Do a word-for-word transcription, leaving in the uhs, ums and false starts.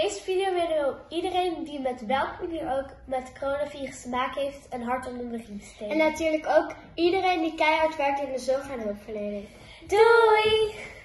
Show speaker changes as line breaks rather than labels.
deze video willen we iedereen die met welke manier ook met coronavirus te maken heeft een hart onder de riem steken.
En natuurlijk ook iedereen die keihard werkt in de zorg en hulpverlening.
Doei!